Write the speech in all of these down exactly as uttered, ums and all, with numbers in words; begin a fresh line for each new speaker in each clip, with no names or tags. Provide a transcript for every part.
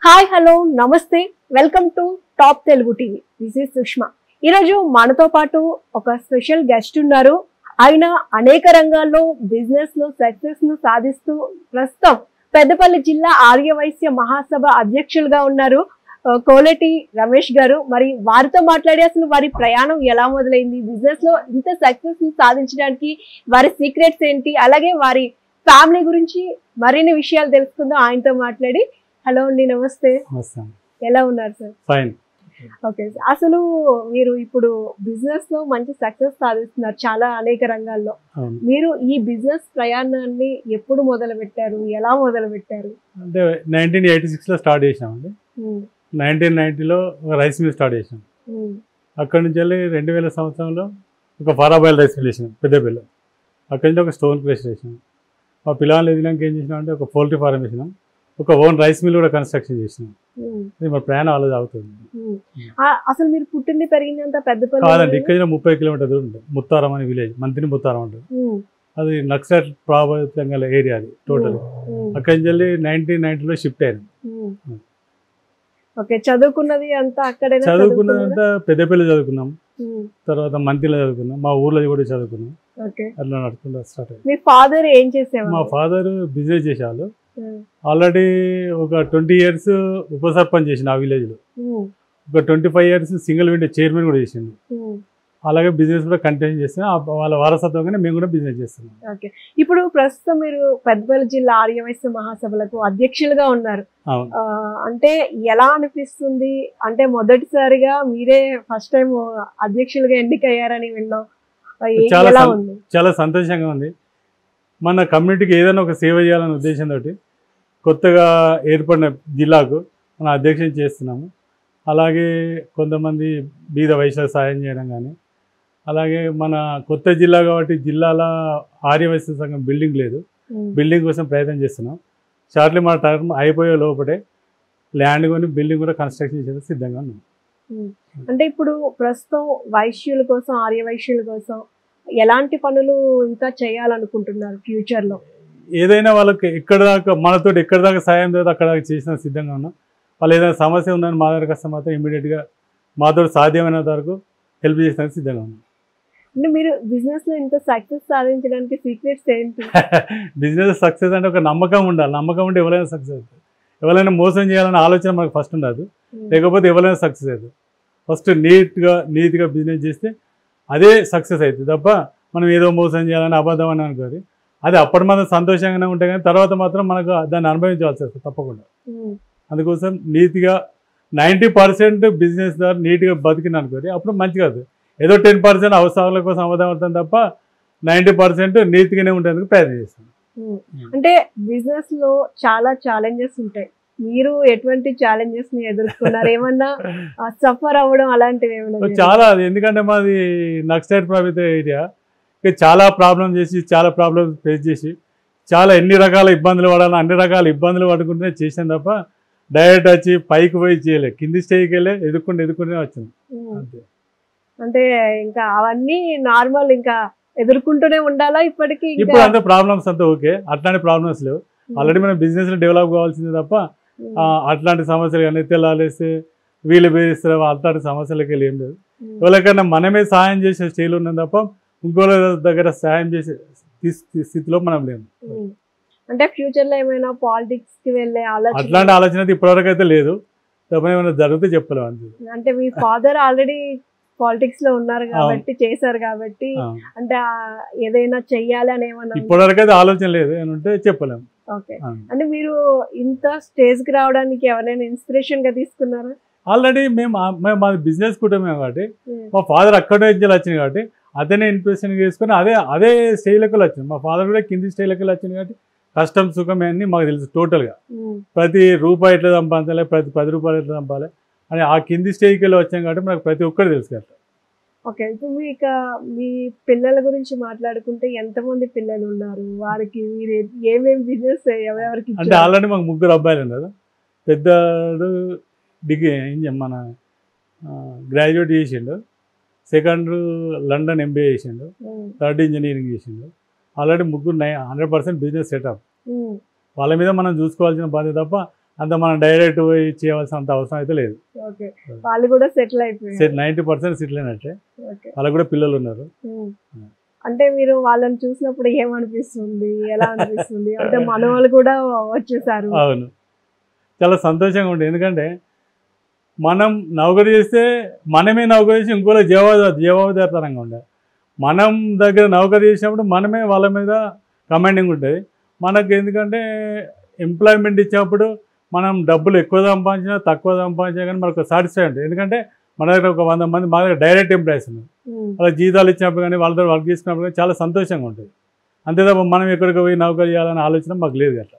Hi hello నమస్తే welcome to top Telugu TV. This is Sushma. ఈరోజు మనతో పాటు ఒక స్పెషల్ గెస్ట్ ఉన్నారు. ఆయన అనేక రంగాల్లో బిజినెస్ లో సక్సెస్ ను సాధిస్తూ ప్రస్తుతం పెద్దపల్లి జిల్లా ఆర్య వైశ్య మహాసభ అధ్యక్షులుగా ఉన్నారు కోలెటి రమేష్ గారు. మరి వారితో మాట్లాడి అసలు వారి ప్రయాణం ఎలా మొదలైంది, బిజినెస్ లో ఇంత సక్సెస్ ని సాధించడానికి వారి సీక్రెట్స్ ఏంటి, అలాగే వారి ఫ్యామిలీ గురించి మరిన్ని విషయాలు తెలుసుకుందాం ఆయనతో మాట్లాడి. హలో అండి, నమస్తే. ఎలా ఉన్నారు సార్?
ఫైన్.
ఓకే, అసలు మీరు ఇప్పుడు బిజినెస్ లో మంచి సక్సెస్ సాధిస్తున్నారు చాలా అనేక రంగాల్లో. మీరు ఈ బిజినెస్ ప్రయాణాన్ని ఎప్పుడు మొదలు పెట్టారు, ఎలా మొదలు పెట్టారు?
అంటే నైన్టీన్ ఎయిటీ సిక్స్ లో స్టార్ట్ చేసామండి. నైన్టీన్ నైన్టీలో రైస్ మిల్ స్టార్ట్ చేసాం. అక్కడి నుంచి వెళ్ళి రెండు వేల సంవత్సరంలో ఒక ఫారాబాయిల్ రైస్ మిల్ వేసినాం పెద్దపల్లి. అక్కడి నుంచి ఒక స్టోన్ ప్లేస్ వేసినాం. మా పిల్లలు ఎదినాక ఏం చేసినాం అంటే ఒక పౌల్ట్రీ ఫారం వేసినాం, ఒక ఓన్ రైస్ మిల్ కూడా కన్స్ట్రక్షన్ చేసినాం. మా ప్రయాణం అలా అవుతుంది.
అసలు మీరు పుట్టింది పెరిగిందంతా పెద్దపల్లి
కాదండి, ఇక్కడ ముప్పై కిలోమీటర్ దూరం ఉంటుంది. ముత్తారం అనే విలేజ్, మంత్రి ముత్తారం ఉంటుంది. అది నక్సల్ ప్రభావితంగా ఏరియా అది టోటల్. అక్కడి నుంచి వెళ్ళి నైన్టీన్ నైన్టీలో షిఫ్ట్ అయ్యాను.
ఓకే, చదువుకున్నది అంతా అక్కడే?
చదువుకున్నది అంతా పెద్దపల్లి చదువుకున్నాం, తర్వాత మంత్రిలో చదువుకున్నాం, మా ఊర్లో కూడా చదువుకున్నాం. అట్లా నడుచుకుంటూ స్టార్ట్ అయ్యింది.
మీ ఫాదర్ ఏం చేసేవారు?
మా ఫాదర్ బిజినెస్ చేసేవాళ్ళు. ఆల్రెడీ ఒక ట్వంటీ ఇయర్స్ ఉప సర్పంచ్ చేసిండు ఆ విలేజ్ లో. ఒక twenty five years single window chairman కూడా చేసిండు. అలాగే బిజినెస్ కూడా కంటిన్యూ చేస్తాం. వాళ్ళ వారసత్వంగానే మేము కూడా బిజినెస్ చేస్తున్నాం.
ఓకే, ఇప్పుడు ప్రస్తుతం మీరు పెద్దపల్లి జిల్లా ఆర్య వైశ్య మహాసభలకు అధ్యక్షులుగా ఉన్నారు. అంటే ఎలా అనిపిస్తుంది? అంటే మొదటిసారిగా మీరే ఫస్ట్ టైం అధ్యక్షులుగా ఎన్నికయ్యారని విన్నాం.
చాలా చాలా సంతోషంగా ఉంది. మన కమ్యూనిటీకి ఏదైనా ఒక సేవ చేయాలనే ఉద్దేశంతో కొత్తగా ఏర్పడిన జిల్లాకు మనం అధ్యక్షం చేస్తున్నాము. అలాగే కొంతమంది బీద వైశ్యులకు సాయం చేయడం కానీ, అలాగే మన కొత్త జిల్లా కాబట్టి జిల్లాలో ఆర్య వైశ్య సంఘం బిల్డింగ్ లేదు, బిల్డింగ్ కోసం ప్రయత్నం చేస్తున్నాం. షార్ట్లీ మన టర్మ్ అయిపోయే లోపలే ల్యాండ్ కొని బిల్డింగ్ కూడా కన్స్ట్రక్షన్ చేసి సిద్ధంగా ఉన్నాం.
అంటే ఇప్పుడు ప్రస్తుతం వైశ్యుల కోసం, ఆర్య వైశ్యుల కోసం ఎలాంటి పనులు ఇంకా చేయాలనుకుంటున్నారు ఫ్యూచర్ లో?
ఏదైనా వాళ్ళకి ఎక్కడ దాకా మనతో ఎక్కడ దాకా సాయం లేదు అక్కడ దాకా చేసిన సిద్ధంగా ఉన్నాం. వాళ్ళు ఏదైనా సమస్య ఉందని మా దగ్గర వస్తే మాత్రం ఇమీడియట్గా మాతో సాధ్యమైన వరకు హెల్ప్ చేసడానికి సిద్ధంగా ఉన్నాం.
అంటే మీరు బిజినెస్ లో ఇంత సక్సెస్ సాధించడానికి సీక్రెట్స్ ఏంటి?
బిజినెస్ సక్సెస్ అంటే ఒక నమ్మకం ఉండాలి. నమ్మకం ఉంటే ఎవరైనా సక్సెస్ అవుతుంది. ఎవరైనా మోసం చేయాలనే ఆలోచన మనకు ఫస్ట్ ఉండదు, లేకపోతే ఎవరైనా సక్సెస్ అవుతుంది. ఫస్ట్ నీట్గా నీట్గా బిజినెస్ చేస్తే అదే సక్సెస్ అవుతుంది తప్ప మనం ఏదో మోసం చేయాలని అబద్ధం అని అనుకోదు. అది అప్పటి మాత్రం సంతోషంగానే ఉంటాయి, కానీ తర్వాత మాత్రం మనకు దాన్ని అనుభవించవలసి వస్తుంది తప్పకుండా. అందుకోసం నీట్గా నైంటీ పర్సెంట్ బిజినెస్ ద్వారా నీట్గా బతికిన అనుకోండి, అప్పుడు మంచిగా అవుతుంది. ఏదో టెన్ పర్సెంట్ అవసరాల కోసం అబద్ధం అవుతుంది తప్ప నైంటీ పర్సెంట్ నీట్గానే ఉండేందుకు ప్రయత్నం చేస్తాం.
అంటే బిజినెస్ లో చాలా ఛాలెంజెస్ ఉంటాయి. మీరు ఎటువంటి ఛాలెంజెస్ ని ఎదుర్కొన్నారు? ఏమన్నా సఫర్ అవ్వడం అలాంటివి ఏమన్నా?
చాలా, ఎందుకంటే మాది నక్సలైట్ ప్రభావిత ఏరియా. చాలా ప్రాబ్లం చేసి చాలా ప్రాబ్లమ్స్ ఫేస్ చేసి చాలా ఎన్ని రకాల ఇబ్బందులు పడాలి అన్ని రకాల ఇబ్బందులు పడుకుంటే చేసాను తప్ప డైరెక్ట్ వచ్చి పైకి పోయి చేయలేదు. కింది స్టేజ్కి వెళ్ళి ఎదుర్కొంటే ఎదుర్కొనే వచ్చింది అంతే.
అంటే ఇంకా అవన్నీ నార్మల్, ఇంకా ఎదుర్కొంటూనే ఉండాలా ఇప్పటికీ?
ఇప్పుడు అంతే ప్రాబ్లమ్స్ అంతా ఓకే, అట్లాంటి ప్రాబ్లమ్స్ లేవు. ఆల్రెడీ మనం బిజినెస్ లో డెవలప్ కావాల్సిందే తప్ప అట్లాంటి సమస్యలు కానీ తెల్లాలేస్తే వీళ్ళు బేరిస్తారు అట్లాంటి సమస్యలకి వెళ్ళి ఏం లేదు. ఎవరికైనా మనమే సాయం చేసే స్టేజ్ ఉన్నాం తప్ప ఇంకోళ్ళ దగ్గర సాయం చేసే స్థితిలో మనం లేము.
అంటే ఫ్యూచర్ లో ఏమైనా పాలిటిక్స్ కి వెళ్ళే ఆలోచన?
అట్లాంటి ఆలోచన అయితే ఇప్పటివరకు అయితే లేదు, తప్ప ఏమైనా జరిగితే చెప్పలేము అంతే.
అంటే మీ ఫాదర్ ఆల్రెడీ పాలిటిక్స్ లో ఉన్నారు కాబట్టి, చేశారు కాబట్టి, అంటే ఏదైనా చెయ్యాలి అని ఏమన్నా?
ఇప్పటివరకు అయితే ఆలోచన లేదు, ఏమంటే చెప్పలేము.
ఓకే, అంటే మీరు ఇంత స్టేజ్ కి రావడానికి ఎవరైనా ఇన్స్పిరేషన్ గా తీసుకున్నారా?
ఆల్రెడీ మేము మాది బిజినెస్ కుటుంబమే కాబట్టి మా ఫాదర్ అక్కడే వచ్చింది కాబట్టి అతనే ఇన్స్పిరేషన్ చేసుకుని అదే అదే స్టేజ్లోకి వచ్చింది. మా ఫాదర్ కూడా కింది స్టేజ్లోకి వచ్చింది కాబట్టి కష్టం సుఖం అన్నీ మాకు తెలుసు టోటల్గా. ప్రతి రూపాయి ఎట్లా సంపాదించాలి, ప్రతి పది రూపాయలు ఎట్లా సంపాలి అని ఆ కింది స్టేజ్కి వెళ్ళి వచ్చాం కాబట్టి మనకు ప్రతి ఒక్కరు తెలుసు కదా.
ఓకే, ఇప్పుడు మీ ఇక మీ పిల్లల గురించి మాట్లాడుకుంటే ఎంతమంది పిల్లలు ఉన్నారు, వారికి మీరు ఏమేమి బిజినెస్ ఎవరెవరికి?
అంటే ఆల్రెడీ మాకు ముగ్గురు అబ్బాయిలు ఉన్నారు. పెద్దడు డిగ్రీ మన గ్రాడ్యుయేట్ చేసిండు, సెకండ్ లండన్ ఎంబీఏ చేసిండు, థర్డ్ ఇంజనీరింగ్ చేసిండు. ఆల్రెడీ ముగ్గురు నై హండ్రెడ్ పర్సెంట్ బిజినెస్ సెటప్. వాళ్ళ మీద మనం చూసుకోవాల్సిన బాధ్యత తప్ప అంత మనం డైరెక్ట్ పోయి చేయవలసినంత అవసరం అయితే లేదు.
ఓకే, వాళ్ళు కూడా సెటిల్ అయిపోయారు.
నైంటీ పర్సెంట్ సెటిల్ అయినట్టే. వాళ్ళకు కూడా పిల్లలు ఉన్నారు.
అంటే మీరు వాళ్ళని చూసినప్పుడు ఏమనిపిస్తుంది, ఎలా అనిపిస్తుంది? అంటే మన వాళ్ళు కూడా వచ్చేసారు.
అవును, చాలా సంతోషంగా ఉంటుంది. ఎందుకంటే మనం నౌకరీ చేస్తే మనమే నౌకరీ చేసి ఇంకోలో జవాబు జవాబుదారితనంగా ఉండాలి. మనం దగ్గర నౌకరీ చేసినప్పుడు మనమే వాళ్ళ మీద కమాండింగ్ ఉంటుంది మనకు. ఎందుకంటే ఎంప్లాయ్మెంట్ ఇచ్చినప్పుడు మనం డబ్బులు ఎక్కువ సంపాదించినా తక్కువ సంపాదించినా కానీ మనకు సాటిస్ఫై ఉంటుంది. ఎందుకంటే మన దగ్గర ఒక వంద మంది మా దగ్గర డైరెక్ట్ ఎంప్లాయీస్ ఉన్నారు. వాళ్ళ జీతాలు ఇచ్చినప్పుడు కానీ వాళ్ళతో వర్క్ చేసుకున్నప్పుడు కానీ చాలా సంతోషంగా ఉంటుంది. అంతే తప్ప మనం ఎక్కడికి పోయి నౌకరీ చేయాలనే ఆలోచన మాకు లేదు అట్లా.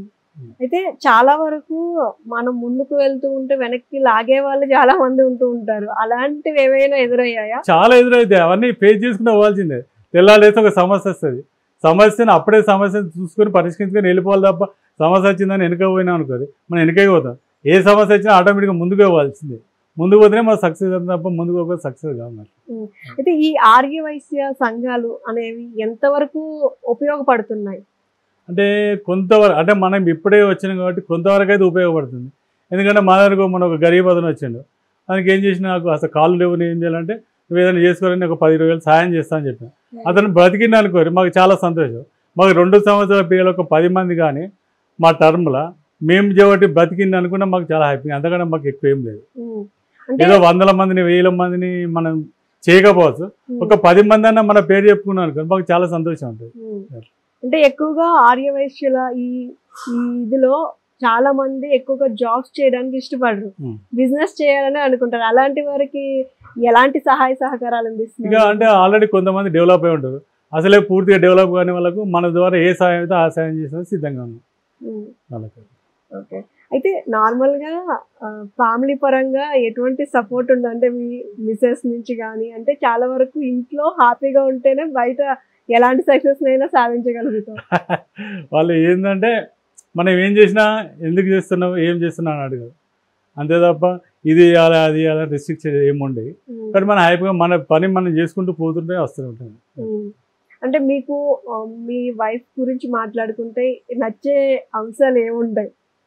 అయితే చాలా వరకు మనం ముందుకు వెళ్తూ ఉంటే వెనక్కి లాగే వాళ్ళు చాలా మంది ఉంటూ ఉంటారు. అలాంటివి ఏమైనా ఎదురయ్యాయా?
చాలా ఎదురైతే అవన్నీ ఫేస్ చేసుకుని పోవాల్సిందే. తెల్లారేస్తే ఒక సమస్య వస్తుంది. సమస్యను అప్పుడే సమస్యను చూసుకొని పరిష్కరించుకొని వెళ్ళిపోవాలి తప్ప సమస్య వచ్చిందని వెనుక పోయినా అనుకోదు మనం వెనుకే పోతాం. ఏ సమస్య వచ్చినా ఆటోమేటిక్గా ముందుకే పోవాల్సిందే. ముందుకు పోతేనే మన సక్సెస్ అవుతుంది తప్ప ముందుకు పోతే సక్సెస్ కావాలి.
అయితే ఈ ఆర్య వైశ్య సంఘాలు అనేవి ఎంతవరకు ఉపయోగపడుతున్నాయి?
అంటే కొంతవరకు, అంటే మనం ఇప్పుడే వచ్చినాం కాబట్టి కొంతవరకు అయితే ఉపయోగపడుతుంది. ఎందుకంటే మా దగ్గరకు మన ఒక గరీబ్ అతను వచ్చిండు. దానికి ఏం చేసిన, నాకు అసలు కాళ్ళు లేవు, ఏం చేయాలంటే నువ్వు ఏదైనా చేసుకోవాలని ఒక పది ఇరవై వేలు సాయం చేస్తా అని చెప్పాను. అతను బ్రతికింది అనుకోరు, మాకు చాలా సంతోషం. మాకు రెండు సంవత్సరాల పిల్లలు ఒక పది మంది కానీ మా టర్మ్లో మేము చేయబట్టి బ్రతికింది అనుకున్నా మాకు చాలా హ్యాపీగా. అంతకన్నా మాకు ఎక్కువ ఏం లేదు. ఏదో వందల మందిని వేల మందిని మనం చేయకపోవచ్చు, ఒక పది మంది అన్నా మన పేరు చెప్పుకున్నాం అనుకో మాకు చాలా సంతోషం ఉంటుంది.
అంటే ఎక్కువగా ఆర్య వైశ్యుల ఈ ఇదిలో చాలా మంది ఎక్కువగా జాబ్స్ చేయడానికి ఇష్టపడరు, బిజినెస్ చేయాలని అనుకుంటారు. అలాంటి వారికి ఎలాంటి సహాయ సహకారాలు అందిస్తున్నారు?
అంటే ఆల్రెడీ కొంతమంది డెవలప్ అయి ఉంటారు. అసలే పూర్తిగా డెవలప్ కాని వాళ్ళకు మన ద్వారా ఏ సహాయం అయితే ఆ సహాయం చేసినా సిద్ధంగా ఉన్నాం వాళ్ళకి.
ఓకే, అయితే నార్మల్గా ఫ్యామిలీ పరంగా ఎటువంటి సపోర్ట్ ఉంది? అంటే మీ మిసెస్ నుంచి కానీ, అంటే చాలా వరకు ఇంట్లో హ్యాపీగా ఉంటేనే బయట ఎలాంటి సక్సెస్ అయినా సాధించగలుగుతాం.
వాళ్ళు ఏంటంటే మనం ఏం చేసినా ఎందుకు చేస్తున్నావు, ఏం చేస్తున్నావు అని అడగదు. అంతే తప్ప ఇది చేయాలి అది చేయాలి రెస్ట్రిక్షన్ ఏముండేవి. కానీ మనం హ్యాపీగా మన పని మనం చేసుకుంటూ పోతుంటే వస్తూ ఉంటుంది.
అంటే మీకు మీ వైఫ్ గురించి మాట్లాడుకుంటే నచ్చే అంశాలు ఏముంటాయి?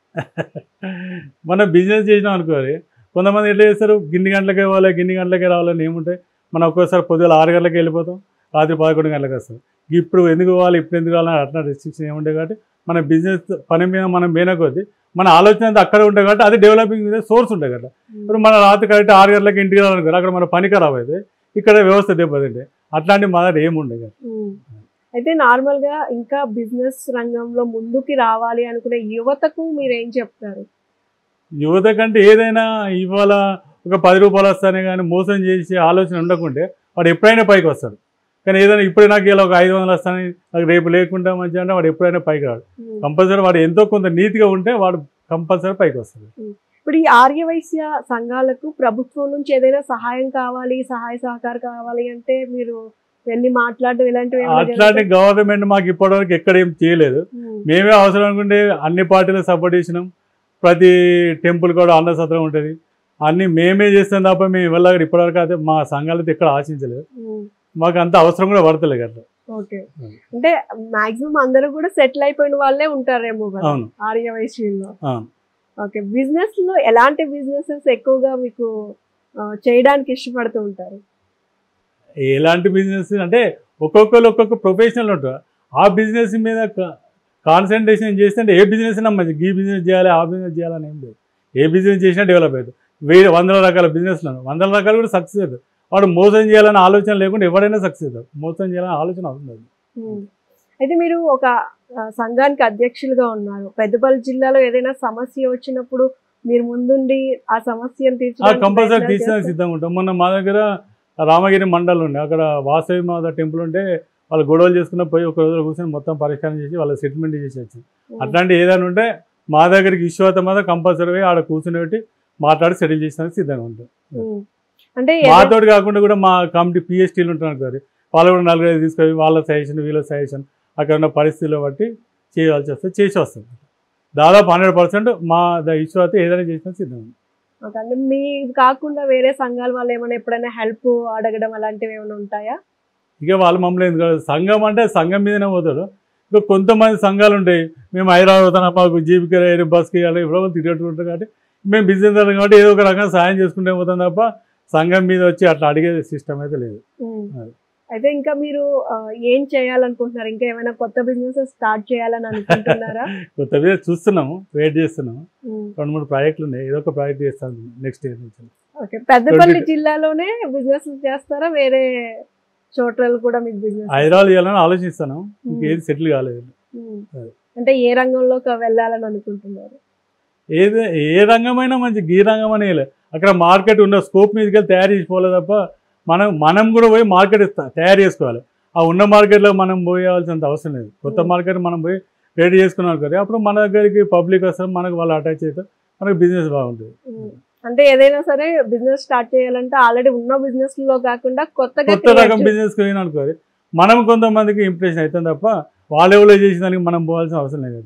మనం బిజినెస్ చేసినాం అనుకోవాలి, కొంతమంది ఎట్లా చేస్తారు, గిన్ని గంటలకే పోవాలి గిన్ని గంటలకే రావాలని ఏముంటాయి. మనం ఒక్కోసారి పొద్దున ఆరు గంటలకి వెళ్ళిపోతాం, రాత్రి పదకొండు గంటలకు వస్తాం. ఇప్పుడు ఎందుకు పోవాలి ఇప్పుడు ఎందుకు కావాలని అట్లా రెస్ట్రిక్షన్ ఏముంటాయి. కాబట్టి మన బిజినెస్ పని మీద మనం పోయిన కొద్దీ మన ఆలోచన అంతా అక్కడ ఉంటాయి కాబట్టి అది డెవలపింగ్ మీద సోర్స్ ఉంటాయి కదా. ఇప్పుడు మన రాత్రి కరెక్ట్ ఆరు గంటలకి ఇంటికి రావాలనుకోరు, అక్కడ మన పని ఖరాబ్ అయితే ఇక్కడ వ్యవస్థ దెబ్బతింటే అట్లాంటి మా దగ్గర ఏముండే కదా.
అయితే నార్మల్గా ఇంకా బిజినెస్ రంగంలో ముందుకి రావాలి అనుకునే యువతకు మీరు ఏం చెప్తారు?
యువత కంటే ఏదైనా ఇవాళ ఒక పది రూపాయలు వస్తానే కానీ మోసం చేసే ఆలోచన ఉండకుంటే వాడు ఎప్పుడైనా పైకి వస్తాడు. కానీ ఏదైనా ఇప్పుడే నాకు ఇలా ఒక ఐదు వందలు వస్తాను నాకు రేపు లేకుండా మంచిగా అంటే వాడు ఎప్పుడైనా పైకి రాడు. కంపల్సరీ వాడు ఎంతో కొంత నీతిగా ఉంటే వాడు కంపల్సరీ పైకి వస్తాడు.
ఇప్పుడు ఈ ఆర్య వైశ్య సంఘాలకు ప్రభుత్వం నుంచి ఏదైనా సహాయం కావాలి, సహాయ సహకారం కావాలి అంటే మీరు వెళ్ళి మాట్లాడడం ఇలాంటివి?
అట్లాంటి గవర్నమెంట్ మాకు ఇప్పటివరకు ఎక్కడ ఏం చేయలేదు. మేమే అవసరం అనుకుంటే అన్ని పార్టీలకు సపోర్ట్ చేసినాం. ప్రతి టెంపుల్ కూడా అన్న సత్రం ఉంటుంది, అన్నీ మేమే చేస్తాం తప్ప మేము వెళ్ళాలి ఇప్పటివరకు అయితే మా సంఘాలతో ఎక్కడ ఆశించలేదు. మాకు అంత అవసరం కూడా పడతలేదు అట్లా.
ఓకే, అంటే మాక్సిమం అందరూ కూడా సెటిల్ అయిపోయిన వాళ్ళే ఉంటారేమో కదా ఆర్య వైశ్యంలో. ఓకే, బిజినెస్ లో ఎలాంటి బిజినెసెస్ ఎక్కువగా మీకు చేయడానికి ఇష్టపడుతూ ఉంటారు?
ఎలాంటి బిజినెస్ అంటే ఒక్కొక్కరు ఒక్కొక్క ప్రొఫెషనల్ ఉంటారు. ఆ బిజినెస్ మీద కాన్సన్ట్రేషన్ చేస్తే అంటే ఏ బిజినెస్ అయినా మంచి ఈ బిజినెస్ చేయాలి ఆ బిజినెస్ చేయాలని ఏం లేదు. ఏ బిజినెస్ చేసినా డెవలప్ అవుతుంది. వెయ్యి వందల రకాల బిజినెస్లు వందల రకాలు కూడా సక్సెస్ అవుతుంది. వాడు మోసం చేయాలనే ఆలోచన లేకుండా ఎవరైనా సక్సెస్ అవుతారు. మోసం చేయాలనే ఆలోచన అవుతుంది.
అయితే మీరు ఒక సంఘానికి అధ్యక్షులుగా ఉన్నారు. పెద్దపల్లి జిల్లాలో ఏదైనా సమస్య వచ్చినప్పుడు మీరు ముందుండి ఆ సమస్యను తీర్చడానికి
కంపల్సరీ తీర్చడానికి సిద్ధంగా ఉంటాం. మొన్న మా దగ్గర రామగిరి మండలం ఉండే, అక్కడ వాసవి మాత టెంపుల్ ఉంటే వాళ్ళు గొడవలు చేసుకున్న పోయి ఒక రోజులో కూర్చొని మొత్తం పరిష్కారం చేసి వాళ్ళ సెటిల్మెంట్ చేసి వచ్చి అట్లాంటి ఏదైనా ఉంటే మా దగ్గరికి విశ్వాసం మీద కంపల్సరీ ఆడ కూర్చుని పెట్టి మాట్లాడి సెటిల్ చేసినందుకు సిద్ధంగా ఉంటాం.
అంటే
మాతో కాకుండా కూడా మా కమిటీ పిహెచ్టీలు ఉంటారు కదా, వాళ్ళు కూడా నలుగురు తీసుకొని వాళ్ళ సజెషన్ వీళ్ళ సజెషన్ అక్కడ ఉన్న పరిస్థితుల్లో బట్టి చేయాల్సి వస్తే చేసి వస్తుంది. దాదాపు హండ్రెడ్ పర్సెంట్ మా విశ్వాసం ఏదైనా చేసినా సిద్ధంగా.
అంటే మీ కాకుండా వేరే సంఘాల వాళ్ళు ఏమైనా ఎప్పుడైనా హెల్ప్ అడగడం అలాంటివి ఏమైనా ఉంటాయా?
ఇక వాళ్ళు మమ్మల్ని ఎందుకు సంఘం అంటే సంఘం మీదనే పోతాడు. ఇంకా కొంతమంది సంఘాలు ఉంటాయి, మేము హైదరాబాద్ పోతాం మాకు జీవిక బస్కి వెళ్ళాలి ఎవరో తిరిగేట్టు ఉంటాం కాబట్టి మేము బిజినెస్ వాళ్ళం కాబట్టి ఏదో ఒక రకంగా సాయం చేసుకుంటే పోతాం తప్ప సంఘం మీద వచ్చి అట్లా అడిగే సిస్టమ్ అయితే లేదు.
అయితే ఇంకా మీరు ఏం చేయాలనుకుంటున్నారు? ఇంకా ఏమైనా కొత్త బిజినెస్ స్టార్ట్ చేయాలని అనుకుంటున్నారా?
కొత్త బిజినెస్ చూస్తున్నాము, వెయిట్ చేస్తున్నాము. రెండు మూడు ప్రాజెక్టులు ఉన్నాయి, ఏదో ఒక ప్రాజెక్ట్ చేస్తాను నెక్స్ట్ ఇయర్ నుంచి.
ఓకే, పెద్దపల్లి జిల్లాలోనే బిజినెస్ చేస్తారా? వేరే చోట్ల కూడా మీకు బిజినెస్?
హైదరాబాద్ చేయాలని ఆలోచిస్తాను, ఇంకేది సెటిల్ కాలేదు.
అంటే ఏ రంగంలోకి వెళ్ళాలని అనుకుంటున్నారు?
ఏది ఏ రంగమైనా మంచి ఈ రంగం అనే అక్కడ మార్కెట్ ఉన్న స్కోప్ మీదకి వెళ్ళి తయారు చేసుకోవాలి తప్ప మనం మనం కూడా పోయి మార్కెట్ తయారు చేసుకోవాలి. ఆ ఉన్న మార్కెట్లో మనం పోయాల్సినంత అవసరం లేదు. కొత్త మార్కెట్ మనం పోయి రెడీ చేసుకున్నాం కదా, అప్పుడు మన దగ్గరికి పబ్లిక్ వస్తారు, మనకు వాళ్ళు అటాచ్ అవుతారు, మనకు బిజినెస్ బాగుంటుంది.
అంటే ఏదైనా సరే బిజినెస్ స్టార్ట్ చేయాలంటే ఆల్రెడీ ఉన్న బిజినెస్ లో కాకుండా కొత్తగా
కొత్త రకం బిజినెస్ పోయినా అనుకోవాలి, మనం కొంతమందికి ఇంప్రెషన్ అవుతుంది తప్ప వాళ్ళు ఎవరో చేసిన దానికి మనం పోవాల్సిన అవసరం లేదు.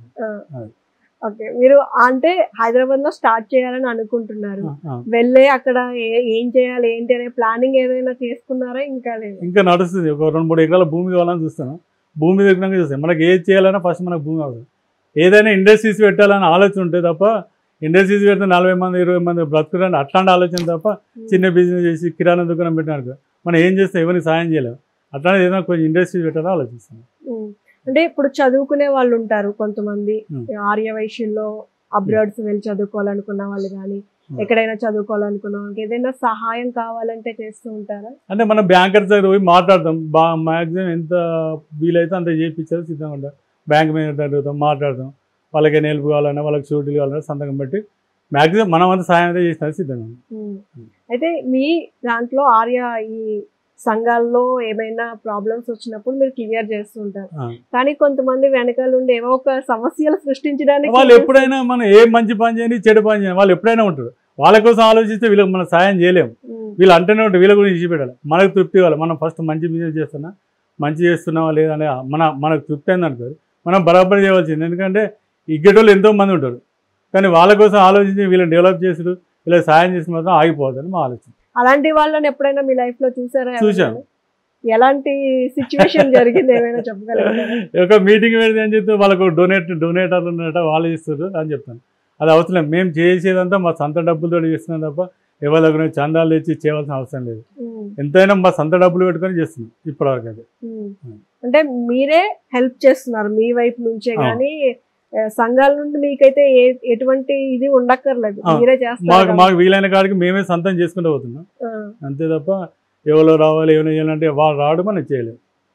ఓకే, మీరు అంటే హైదరాబాద్ లో స్టార్ట్ చేయాలని అనుకుంటున్నారు, వెళ్ళే అక్కడ ఏం చేయాలి ఏంటి అనే ప్లానింగ్ ఏదైనా చేసుకున్నారా? ఇంకా లేదు,
ఇంకా నడుస్తుంది. ఒక రెండు మూడు ఎకరాల భూమి కావాలని చూస్తాను, భూమి దగ్గర చూస్తాను. మనకి ఏది చేయాలన్నా ఫస్ట్ మనకు భూమి అవసరం. ఏదైనా ఇండస్ట్రీస్ పెట్టాలని ఆలోచన ఉంటే తప్ప ఇండస్ట్రీస్ పెడితే నలభై మంది ఇరవై మంది బ్రతుకుతారని అట్లాంటి ఆలోచన తప్ప చిన్న బిజినెస్ చేసి కిరాణా దుకాణం పెట్టినారు మనం ఏం చేస్తాం, ఎవరికి సాయం చేయలేము. అట్లానే ఏదైనా కొంచెం ఇండస్ట్రీస్ పెట్టాలని ఆలోచిస్తాను.
అంటే ఇప్పుడు చదువుకునే వాళ్ళు ఉంటారు కొంతమంది, ఆర్య వైశ్యంలో అబ్రాడ్స్ వెళ్ళి చదువుకోవాలనుకున్న వాళ్ళు కానీ ఎక్కడైనా చదువుకోవాలనుకున్న వాళ్ళకి ఏదైనా సహాయం కావాలంటే చేస్తూ ఉంటారా?
అంటే మనం బ్యాంకర్స్ దగ్గర పోయి మాట్లాడతాం, బా మ్యాక్సిమం ఎంత వీలైతే అంత చేయించాలి సిద్ధంగా ఉంటాం. బ్యాంక్ మేనేజర్ అడుగుతాం, మాట్లాడతాం, వాళ్ళకి హెల్ప్ కావాలన్నా వాళ్ళకి షూరిటీలు కావాలన్నా సంతకం పెట్టి మ్యాక్సిమం మనం అంతా సాయం అయితే చేసిన సిద్ధంగా.
అయితే మీ దాంట్లో ఆర్య ఈ సంఘాల్లో ఏమైనా ప్రాబ్లమ్స్ వచ్చినప్పుడు మీరు క్లియర్ చేస్తూ ఉంటారు, కానీ కొంతమంది వెనకాల ఉండి ఏవో ఒక సమస్యలు సృష్టించడానికి
వాళ్ళు ఎప్పుడైనా మనం ఏ మంచి పని చేయని చెడు పని చేయని వాళ్ళు ఎప్పుడైనా ఉంటారు. వాళ్ళ కోసం ఆలోచిస్తే వీళ్ళకి మనం సాయం చేయలేము. వీళ్ళు అంటేనే ఉంటారు, వీళ్ళ గురించి ఇచ్చిపెట్టాలి. మనకు తృప్తి కావాలి, మనం ఫస్ట్ మంచి బిజినెస్ చేస్తున్నా మంచి చేస్తున్నావా లేదని మన మనకు తృప్తి అయింది అనుకోరు, మనం బరాబర్ చేయవలసింది. ఎందుకంటే ఇగ్గేటోళ్ళు ఎంతో మంది ఉంటారు, కానీ వాళ్ళ కోసం ఆలోచించి వీళ్ళని డెవలప్ చేసుడు వీళ్ళకి సాయం చేసిన మాత్రం ఆగిపోతుందని మా ఆలోచన.
అలాంటి వాళ్ళని ఎప్పుడైనా మీ లైఫ్ లో చూసారా?
చూసాను.
ఎలాంటి సిచ్యువేషన్ జరిగింది ఏమైనా చెప్పగలరా?
ఒక మీటింగ్ పెడితే అని చెప్తే వాళ్ళకు డొనేట్ డొనేటర్లు ఉన్నట్ట వాళ్ళు ఇస్తారు అని చెప్తాను. అది అవసరం, మేము చేసేదంతా మా సొంత డబ్బులతో చేస్తున్నాం తప్ప ఎవరి దగ్గర చందాలు తెచ్చి చేయవలసిన అవసరం లేదు. ఎంతైనా మా సొంత డబ్బులు పెట్టుకొని చేస్తున్నాం ఇప్పటివరకు. అయితే
అంటే మీరే హెల్ప్ చేస్తున్నారు మీ వైపు నుంచే, కానీ సంఘాల నుండి మీకైతే ఎటువంటి ఇది ఉండక్కర్లేదు, మీరే చేస్తారు.
మాకు మాకు వీలైన కాడికి మేమే సొంతం చేసుకుంటూ పోతున్నాం అంతే తప్ప ఎవరో రావాలి ఏమైనా చేయాలంటే వాళ్ళు రావడం మనం చేయలేము.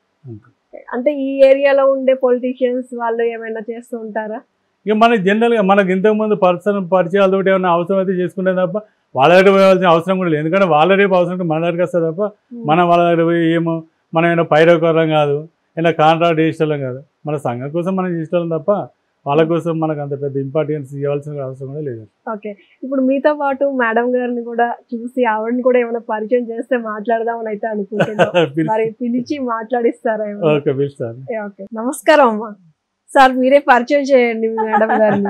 అంటే ఈ ఏరియాలో ఉండే పొలిటీషియన్స్ వాళ్ళు ఏమైనా చేస్తూ ఉంటారా?
ఇక మనకి జనరల్గా మనకి ఇంతకుముందు పర్సన్ పరిచయాలతో ఏమైనా అవసరం అయితే చేసుకుంటే తప్ప వాళ్ళ దగ్గర పోవాల్సిన అవసరం కూడా లేదు. ఎందుకంటే వాళ్ళ రేపు అవసరం మన దగ్గరికి వస్తుంది తప్ప మనం వాళ్ళ దగ్గర పోయి ఏమో మనం ఏమైనా పైరవకరం కాదు, ఏమైనా కాంట్రాక్ట్ చేసేవాళ్ళం కాదు. మన సంఘం కోసం మనం చేసేవాళ్ళం తప్ప వాళ్ళ కోసం మనకు అంత పెద్ద ఇంపార్టెన్స్ ఇవ్వాల్సిన అవసరం కూడా లేదు.
ఓకే, ఇప్పుడు మీతో పాటు మేడం గారిని కూడా చూసి ఆవిడని కూడా ఏమైనా పరిచయం చేస్తే మాట్లాడదామని అయితే అనుకుంటున్నాను. మరి పిలిచి మాట్లాడిస్తారా?
ఓకే, పిలుస్తాను.
ఓకే, నమస్కారం అమ్మా. సార్ మీరే పరిచయం చేయండి మేడం గారిని.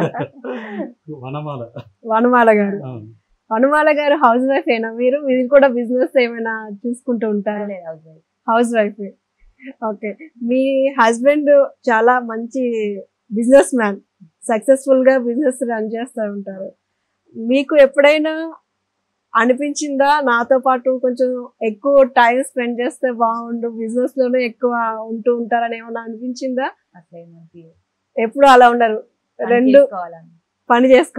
వనమాల
వనమాల గారు. వనమాల గారు హౌస్ వైఫ్ ఏనా మీరు? మీరు కూడా బిజినెస్ ఏమైనా చూసుకుంటూ ఉంటారా? Housewife. ఓకే, మీ హస్బెండ్ చాలా మంచి బిజినెస్ మ్యాన్, సక్సెస్ఫుల్ గా బిజినెస్ రన్ చేస్తూ ఉంటారు. మీకు ఎప్పుడైనా అనిపించిందా నాతో పాటు కొంచెం ఎక్కువ టైం స్పెండ్ చేస్తే బాగుండు, బిజినెస్ లోనే ఎక్కువ ఉంటూ ఉంటారని ఏమన్నా అనిపించిందా? ఎప్పుడు అలా ఉండరు, రెండు పని చేసుకో.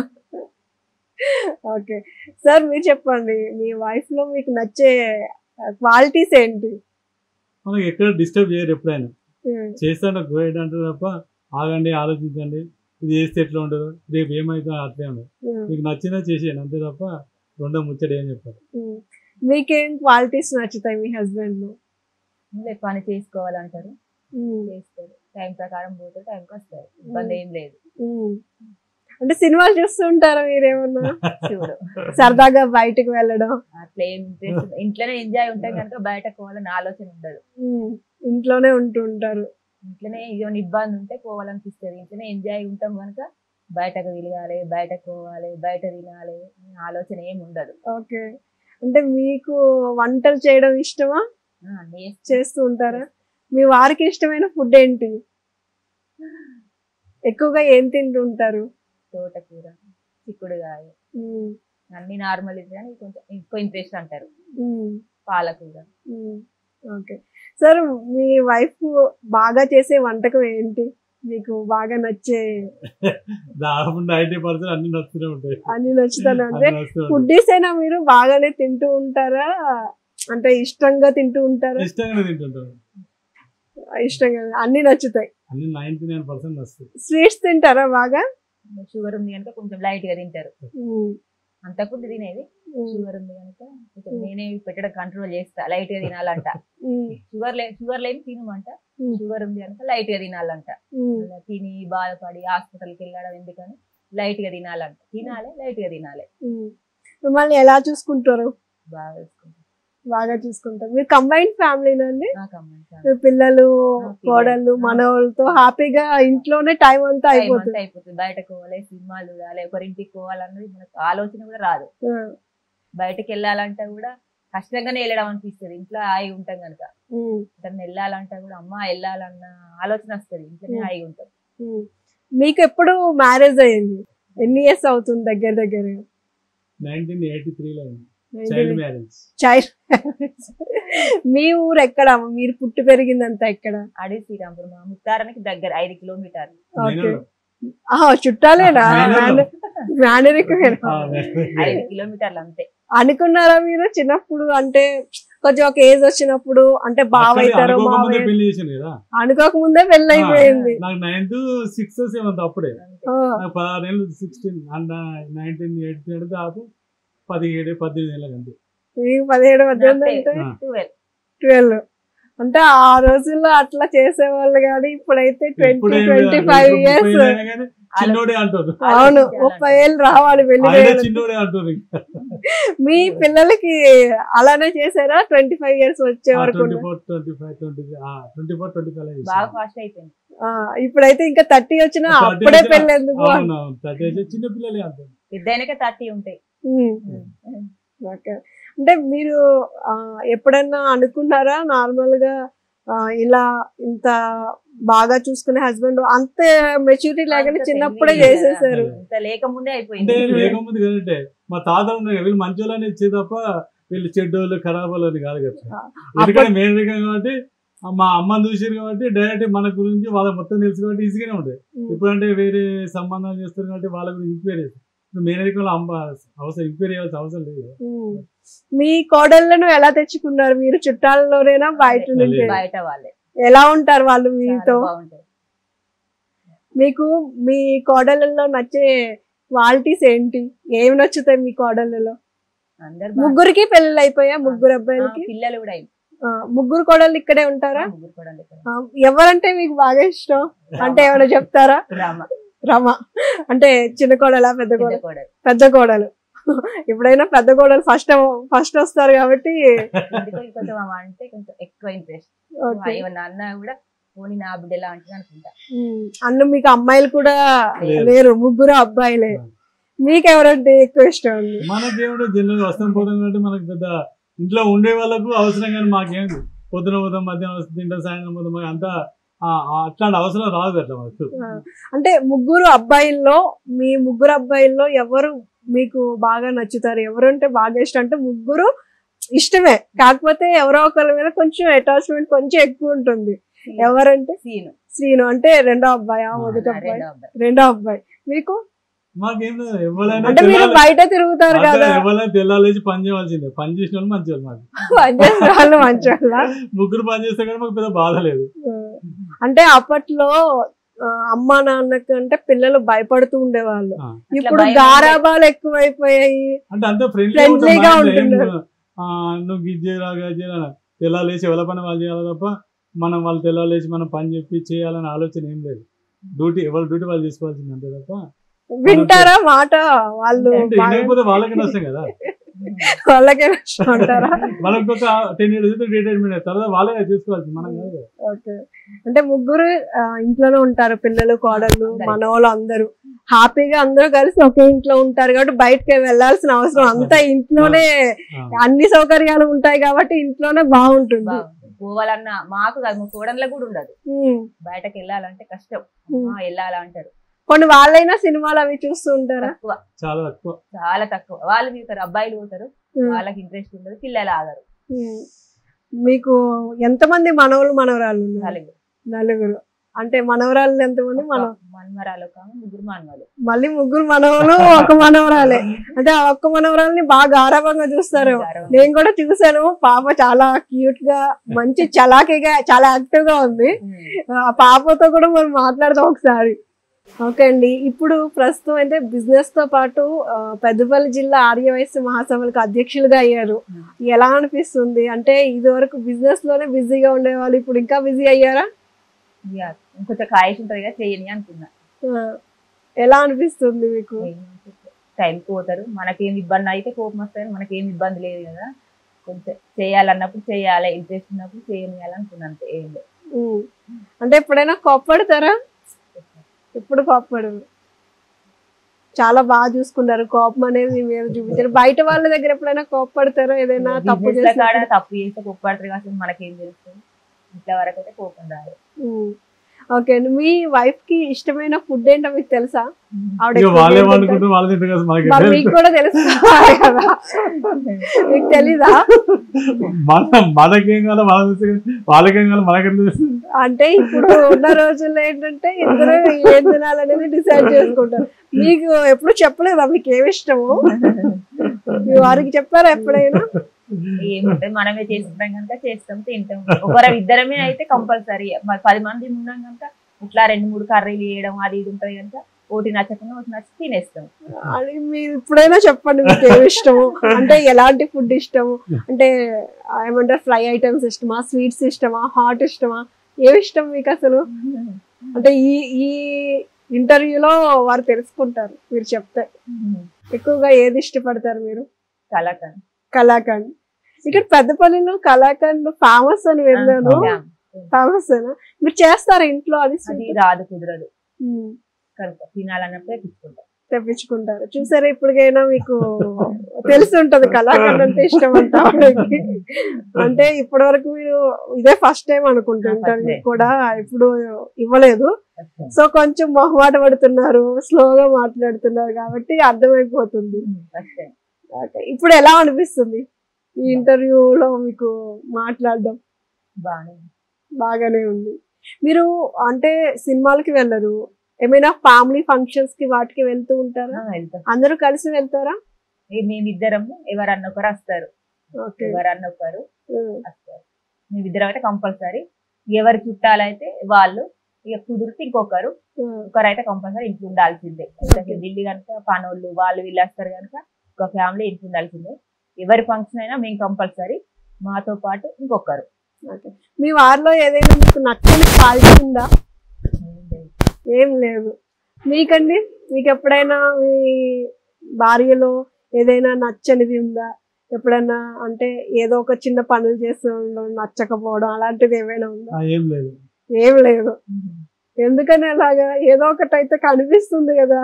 ఓకే సార్, మీరు చెప్పండి మీ వైఫ్ లో మీకు నచ్చే క్వాలిటీస్ ఏంటి?
మనకి ఎక్కడ డిస్టర్బ్ చేయరు, ఎప్పుడైనా చేస్తాను గ్రేట్ అంటే తప్ప ఆగండి ఆలోచించండి ఇది చేస్తే ఎట్లా ఉండదు రేపు ఏమైతే అట్లే ఉండదు, మీకు నచ్చిందా చేసేయండి అంతే తప్ప రెండో ముచ్చట ఏం చెప్పారు.
మీకేం క్వాలిటీస్ నచ్చుతాయి మీ హస్బెండ్ లో?
పని చేసుకోవాలంటారు, చేస్తారు, టైం ప్రకారం పోతే టైంకి వస్తారు, ఇబ్బంది ఏం లేదు.
అంటే సినిమాలు చూస్తూ ఉంటారా మీరేమన్నా? చూడు, సరదాగా బయటకు వెళ్ళడం
అట్లా ఏం ఇంట్లోనే ఎంజాయ్ ఉంటాం కనుక బయటకు పోవాలని ఆలోచన ఉండదు,
ఇంట్లోనే ఉంటూ ఉంటారు.
ఇంట్లోనే ఏమైనా ఇబ్బంది ఉంటే పోవాలనిపిస్తుంది, ఇంట్లోనే ఎంజాయ్ ఉంటాం కనుక బయటకు తిరగాలి, బయటకు పోవాలి, బయట తినాలి ఆలోచన ఏమి ఉండదు.
ఓకే, అంటే మీకు వంటలు చేయడం ఇష్టమా? చేస్తూ ఉంటారా? మీ వారికి ఇష్టమైన ఫుడ్ ఏంటి? ఎక్కువగా ఏం తింటూ ఉంటారు?
తోటకూర, చిక్కుడుగాయ, అన్ని నార్మల్ కానీ కొంచెం ఎక్కువ ఇంట్రెస్ట్ అంటారు పాలకూర.
ఓకే సార్, మీ వైఫ్ బాగా చేసే వంటకం ఏంటి మీకు బాగా నచ్చే?
నైన్టీ పర్సెంట్ అన్ని నచ్చుతూనే ఉంటాయి.
అన్ని నచ్చుతానే ఉంటాయి. ఫుడ్డీస్ అయినా మీరు బాగానే తింటూ ఉంటారా? అంటే ఇష్టంగా తింటూ ఉంటారా?
ఇష్టంగానే తింటుంటారు.
ఇష్టంగా అన్ని నచ్చుతాయి.
అన్ని నైన్టీ నైన్ పర్సెంట్ నచ్చుతాయి.
స్వీట్స్ తింటారా బాగా?
షుగర్ ఉంది కనుక కొంచెం లైట్ గా తింటారు. అంతకుముందు తినేది, షుగర్ ఉంది కనుక కొంచెం నేనే పెట్టడం కంట్రోల్ చేస్తా. లైట్ గా తినాలంట. షుగర్ లే షుగర్ లేని తినమంట. షుగర్ ఉంది కనుక లైట్ గా తినాలంట. తిని బాధపడి హాస్పిటల్కి వెళ్ళడం ఎందుకని లైట్ గా తినాలంట. తినాలి, లైట్ గా తినాలి.
మిమ్మల్ని ఎలా చూసుకుంటారు?
బాగా చూసుకుంటారు.
బాగా చూసుకుంటారు. మీరు కంబైన్డ్ ఫ్యామిలీనండి? పిల్లలు, కోడళ్ళు, మనవాళ్ళతో హ్యాపీగా ఇంట్లోనే టైం అంతా అయిపోతుంది.
అయిపోతుంది బయటకు పోవాలి, సినిమాలు చూడాలి, ఒకరింటికి పోవాలన్నది మనకు ఆలోచన కూడా రాదు. బయటకు వెళ్ళాలంటే కూడా కష్టంగానే వెళ్ళడం అనిపిస్తుంది. ఇంట్లో హాయి ఉంటాం కనుక తను వెళ్ళాలంటే కూడా అమ్మ వెళ్ళాలన్న ఆలోచన వస్తుంది. ఇంట్లోనే హాయి ఉంటాం.
మీకు ఎప్పుడు మ్యారేజ్ అయ్యింది? ఎన్ని ఇయర్స్ అవుతుంది దగ్గర దగ్గర?
నైన్టీన్ ఎయిటీ త్రీ లో చైల్డ్ మ్యారేజ్.
Child marriage. మీ ఊరు ఎక్కడ? మీరు పుట్టి పెరిగిందంతా ఎక్కడ?
అడి శ్రీరాంపురం, ముత్తారానికి దగ్గర ఐదు కిలోమీటర్లు.
చుట్టాలేనా? మేనరికమేనా?
ఐదు కిలోమీటర్లు అంతే.
అనుకున్నారా మీరు చిన్నప్పుడు? అంటే కొంచెం ఒక ఏజ్ వచ్చినప్పుడు అంటే బావ అవుతారు అనుకోక ముందే పెళ్లి అయిపోయింది.
నాకు నైన్త్ సిక్స్త్ సెవెంత్ అప్పుడే పదహారు సిక్స్టీన్ నైన్టీన్ ఎయిటీ దాపు పదిహేడు పద్దెనిమిది ఏళ్ళకి అంతే.
మీకు పదిహేడు పద్దెనిమిది అంటే ట్వెల్వ్ అంటే ఆ రోజుల్లో అట్లా చేసేవాళ్ళు. కానీ ఇప్పుడైతే ట్వంటీ ట్వంటీ ఫైవ్ ఇయర్స్. అవును, ముప్పై ఏళ్ళు రావాలి పెళ్లి. మీ పిల్లలకి అలానే చేసారా? ట్వంటీ ఫైవ్ ఇయర్స్ వచ్చే వరకు? ఇప్పుడైతే ఇంకా థర్టీ వచ్చినా అప్పుడే పెళ్లి ఎందుకు?
చిన్న పిల్లలే అంటారు.
పెద్దయినాక థర్టీ ఉంటాయి.
అంటే మీరు ఎప్పుడన్నా అనుకున్నారా నార్మల్ గా ఇలా ఇంత బాగా చూసుకునే హస్బెండ్? అంత మెచ్యూరిటీ లేకుండా చిన్నప్పుడే చేసేసారు.
లేకముందే అయిపోయింది.
లేకముందు కదంటే మా తాత ఉన్నారు, వీళ్ళు మంచి వాళ్ళని ఇచ్చే తప్ప వీళ్ళు చెడ్డోళ్ళు ఖరాబ్ వాళ్ళని కాదు కదా. ఎందుకంటే మెయిన్ రకం కాబట్టి మా అమ్మని చూసారు కాబట్టి డైరెక్ట్ మన గురించి వాళ్ళ మొత్తం తెలుసు కాబట్టి ఈజీగానే ఉంటాయి. ఇప్పుడంటే వేరే సంబంధాలు చేస్తారు కాబట్టి వాళ్ళ గురించి ఎంక్వైరీ చేస్తారు. మేనరికంలో అమ్మ అవసరం ఎంక్వైరీ చేయాల్సిన అవసరం లేదు.
మీ కోడళ్ళను ఎలా తెచ్చుకున్నారు మీరు? చుట్టాలలోనేనా బయట నుంచి?
బయట వాళ్ళే.
ఎలా ఉంటారు వాళ్ళు మీతో? మీకు మీ కోడళ్ళలో నచ్చే క్వాలిటీస్ ఏంటి? ఏమి నచ్చుతాయి మీ కోడళ్ళలో? ముగ్గురికి పెళ్ళిళ్ళు అయిపోయా? ముగ్గురు అబ్బాయిలకి
పిల్లలు కూడా.
ముగ్గురు కోడళ్ళు ఇక్కడే ఉంటారా? ఎవరంటే మీకు బాగా ఇష్టం అంటే ఏమైనా చెప్తారా? రమ అంటే చిన్న కోడలా పెద్ద కోడలు? పెద్ద కోడలు. ఎప్పుడైనా పెద్ద కోడలు ఫస్ట్ ఫస్ట్ వస్తారు కాబట్టి
కొంచెం అంటే కొంచెం ఎక్కువ ఇంట్రెస్ట్. అన్న కూడా పోనీ నా బిడ్డలా అంటే అనుకుంటా.
అన్న మీకు అమ్మాయిలు కూడా లేరు, ముగ్గురు అబ్బాయిలే. మీకు ఎవరంటే ఎక్కువ ఇష్టం?
మనకేమిటో జనరల్ వస్తాం పోతాం కాబట్టి మనకు పెద్ద ఇంట్లో ఉండే వాళ్ళకు అవసరం కానీ మాకేంది పొద్దున పోతాం మధ్యాహ్నం వస్తుంది తింటాం సాయంత్రం పోతాం మాకు అంతా అట్లాంటి అవసరం రాదు అట్లా.
అంటే ముగ్గురు అబ్బాయిల్లో మీ ముగ్గురు అబ్బాయిల్లో ఎవరు మీకు బాగా నచ్చుతారు? ఎవరు అంటే బాగా ఇష్టం? అంటే ముగ్గురు ఇష్టమే కాకపోతే ఎవరో ఒకరి మీద కొంచెం అటాచ్మెంట్ కొంచెం ఎక్కువ ఉంటుంది. ఎవరంటే?
శ్రీను.
శ్రీను అంటే రెండో అబ్బాయి? మొదటి అబ్బాయి? రెండో అబ్బాయి. మీకు?
మాకేం
అంటే మీరు బయట తిరుగుతారు కదా,
ఎవరైనా తెల్లాలేసి పని చేయవలసిందే. పని చేసిన వాళ్ళు మంచి వాళ్ళు,
పని చేసిన వాళ్ళు మంచి వాళ్ళ?
ముగ్గురు పని చేస్తే కానీ మాకు పెద్ద బాధ లేదు.
అంటే అప్పట్లో అమ్మా నాన్నకి అంటే పిల్లలు భయపడుతూ ఉండేవాళ్ళు. ఇప్పుడు గారాబాలు ఎక్కువైపోయాయి.
అంటే అంత ఫ్రెండ్లీగా ఉంటున్నారు. నువ్వు గిజ్జేరా గజ్జేరా తెల్లాలేసి ఎవరి పని వాళ్ళు చేయాలి తప్ప మనం వాళ్ళు తెల్లాలేసి మనం పని చెప్పి చేయాలనే ఆలోచన ఏం లేదు. డ్యూటీ ఎవరి డ్యూటీ వాళ్ళు చేసుకోవాల్సింది అంతే తప్ప.
వింటారా మాట వాళ్ళు?
వాళ్ళకి నష్టం కదా,
వాళ్ళకే నష్టం అంటారా?
వాళ్ళకి ఒక టెన్ ఇయర్స్ రిటైర్మెంట్ తర్వాత వాళ్ళే చేసుకోవాల్సింది, మనం కాదు.
ఓకే. అంటే ముగ్గురు ఇంట్లోనే ఉంటారు, పిల్లలు కోడళ్ళు మనవాళ్ళు అందరూ హ్యాపీగా అందరూ కలిసి ఒకే ఇంట్లో ఉంటారు కాబట్టి బయటకి వెళ్లాల్సిన అవసరం అంతా ఇంట్లోనే అన్ని సౌకర్యాలు ఉంటాయి కాబట్టి ఇంట్లోనే బాగుంటుంది.
పోవాలన్నా మాకు కాదు మా చూడంలో కూడా ఉండదు, బయటకు వెళ్ళాలంటే కష్టం, వెళ్ళాలంటారు.
కొన్ని వాళ్ళైనా సినిమాలు అవి చూస్తూ ఉంటారా?
తక్కువ,
చాలా తక్కువ,
చాలా తక్కువ. వాళ్ళు పోతారు, అబ్బాయిలు పోతారు, వాళ్ళకి ఇంట్రెస్ట్ ఉండదు, పిల్లలు ఆగరు.
మీకు ఎంతమంది మనవలు మనవరాలు ఉన్నారు? నలుగురు. అంటే మనవరాలు ఎంతమంది? మన
మనవరాలు ముగ్గురు మనవలు,
మళ్ళీ ముగ్గురు మనవలు ఒక మనవరాలే. అంటే ఆ ఒక్క మనవరాలని బాగా గారాభంగా చూస్తారు. నేను కూడా చూసాను, పాప చాలా క్యూట్ గా మంచి చలాకీగా చాలా యాక్టివ్ గా ఉంది. ఆ పాపతో కూడా మనం మాట్లాడదాం ఒకసారి. ఓకే అండి, ఇప్పుడు ప్రస్తుతం అయితే బిజినెస్ తో పాటు పెద్దపల్లి జిల్లా ఆర్య వైశ్య మహాసభలకు అధ్యక్షులుగా అయ్యారు. ఎలా అనిపిస్తుంది? అంటే ఇది వరకు బిజినెస్ లోనే బిజీగా ఉండేవాళ్ళు, ఇప్పుడు ఇంకా బిజీ అయ్యారా?
ఇంకొంచెం కాయసి ఉంటది కదా చేయని అనుకున్నా.
ఎలా అనిపిస్తుంది మీకు?
టైంకి పోతారు, మనకేం ఇబ్బంది అయితే కోపం వస్తాయి, మనకేం ఇబ్బంది లేదు కదా, కొంచెం చేయాలన్నప్పుడు చేయాలి, ఇంట్రెస్ట్ ఉన్నప్పుడు చేయనియాలనుకున్నా, అంతే ఏం లేదు.
అంటే ఎప్పుడైనా కోప్పడతారా? ఎప్పుడు కోప్పడరు, చాలా బాగా చూసుకున్నారు. కోపం అనేది మీరు చూపించారు. బయట వాళ్ళ దగ్గర ఎప్పుడైనా కోప్పడతారా? ఏదైనా తప్పు చేస్తే
తప్పు చేస్తే కోప్పడతారు కదా, మనకేం తెలుస్తుంది, ఇంట్లో వరకు అయితే కోపం రాదు.
ఓకే అండి, మీ వైఫ్ కి ఇష్టమైన ఫుడ్ ఏంటో మీకు తెలుసా? మీకు కూడా తెలుసు కదా, మీకు తెలీదా? అంటే ఇప్పుడు ఉన్న రోజుల్లో ఏంటంటే ఇద్దరు ఏం తినాలనేది డిసైడ్ చేసుకుంటారు. మీకు ఎప్పుడు చెప్పలేదా మీకు ఏమి ఇష్టము? మీ వారికి చెప్పారా ఎప్పుడైనా?
ఏముంటది, మనమే చేసుకుంటాం కనుక చేస్తాం, తింటాం. ఒకరు ఇద్దరమే అయితే కంపల్సరీ, పది మంది ఉన్నాం కనుక ఇట్లా రెండు మూడు కర్రీలు వేయడం అది ఇది ఉంటది కనుక ఒకటి నచ్చకుండా ఒకటి నచ్చి తినేస్తాం.
అది మీరు ఇప్పుడైనా చెప్పండి మీకు ఏమి ఇష్టము, అంటే ఎలాంటి ఫుడ్ ఇష్టము? అంటే ఏమంటారు, ఫ్రై ఐటమ్స్ ఇష్టమా, స్వీట్స్ ఇష్టమా, హాట్ ఇష్టమా, ఏమి ఇష్టం మీకు అసలు? అంటే ఈ ఈ ఇంటర్వ్యూలో వారు తెలుసుకుంటారు మీరు చెప్తే. ఎక్కువగా ఏది ఇష్టపడతారు మీరు?
కలాకండ్.
కలాకండ్. ఇక్కడ పెద్దపల్లిలో కలాకండ్ ఫేమస్ అని విన్నాను. ఫేమస్ అయినా మీరు చేస్తారా ఇంట్లో? అది
అది రాదు, కుదరదు, తినాలన్నప్పుడే తెచ్చుకుంటారు
తెప్పించుకుంటారు. చూసారా, ఇప్పటికైనా మీకు తెలిసి ఉంటది కలాకండ్ అంటే ఇష్టం అంట. అంటే ఇప్పటి వరకు మీరు ఇదే ఫస్ట్ టైం అనుకుంటుంటారు కూడా, ఇప్పుడు ఇవ్వలేదు. సో కొంచెం మొహమాట పడుతున్నారు, స్లోగా మాట్లాడుతున్నారు కాబట్టి అర్థమైపోతుంది. ఇప్పుడు ఎలా అనిపిస్తుంది ఈ ఇంటర్వ్యూలో మీకు మాట్లాడడం? బాగానే ఉంది. మీరు అంటే సినిమాలకి వెళ్ళరు, ఏమైనా ఫ్యామిలీ ఫంక్షన్స్ కి వాటికి వెళ్తూ ఉంటారా? అందరూ కలిసి వెళ్తారా?
మేమిద్దరము, ఎవరన్నా ఒకరు వస్తారు, ఎవరన్నా ఒకరు వస్తారు. మేమిద్దరం అయితే కంపల్సరీ. ఎవరి చుట్టాలైతే వాళ్ళు, ఇక కుదిరితే ఇంకొకరు, ఒకరు అయితే కంపల్సరీ ఇంట్లో ఉండాల్సిందే. ఢిల్లీ కనుక పనోళ్ళు వాళ్ళు వీళ్ళు వస్తారు కనుక ఒక ఫ్యామిలీ ఇంట్లో ఉండాల్సిందే. ఎవరి ఫంక్షన్ అయినా మేము కంపల్సరీ, మాతో పాటు ఇంకొకరు.
మీ వారిలో ఏదైనా మీకు నచ్చని క్వాలిటీ ఉందా? ఏం లేదు. మీకండి, మీకు ఎప్పుడైనా మీ భార్యలో ఏదైనా నచ్చనిది ఉందా? ఎప్పుడైనా అంటే ఏదో ఒక చిన్న పనులు చేస్తూ ఉండడం, నచ్చకపోవడం అలాంటిది ఏమైనా ఉందా?
ఏం లేదు.
ఏం లేదు. ఎందుకని అలాగా? ఏదో ఒకటి అయితే కనిపిస్తుంది కదా.